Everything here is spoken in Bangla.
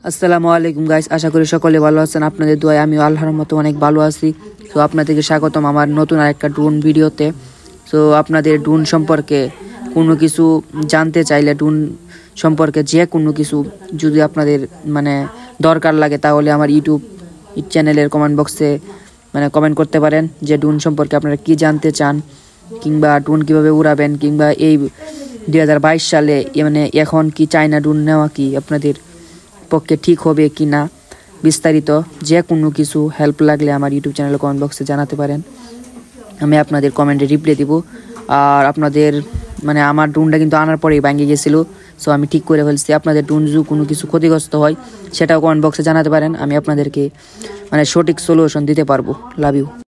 আসসালামু আলাইকুম গাইস, আশা করি সকলে ভালো আছেন। আপনাদের দোয়ায় আমিও আল্লাহর মতো অনেক ভালো আছি। তো আপনাদেরকে স্বাগতম আমার নতুন আরেকটা ড্রোন ভিডিওতে। তো আপনাদের ড্রোন সম্পর্কে কোনো কিছু জানতে চাইলে, ড্রোন সম্পর্কে যে কোনো কিছু যদি আপনাদের দরকার লাগে, তাহলে আমার ইউটিউব চ্যানেলের কমেন্ট বক্সে কমেন্ট করতে পারেন যে ড্রোন সম্পর্কে আপনারা কি জানতে চান, কিংবা ড্রোন কীভাবে উড়াবেন, কিংবা এই 2022 সালে এখন কি চায়না ড্রোন নেওয়া কি আপনাদের পক্ষে ঠিক হবে কি না, বিস্তারিত যে কোনো কিছু হেল্প লাগলে আমার ইউটিউব চ্যানেলে কমেন্ট বক্সে জানাতে পারেন। আমি আপনাদের কমেন্টে রিপ্লাই দিব। আর আপনাদের আমার ড্রোনটা কিন্তু আনার পরেই ভেঙে গেছিলো, সো আমি ঠিক করে ফেলছি। আপনাদের ড্রোন যদি কোনো কিছু ক্ষতিগ্রস্ত হয় সেটাও কমেন্ট বক্সে জানাতে পারেন, আমি আপনাদেরকে সঠিক সলিউশন দিতে পারবো। Love you.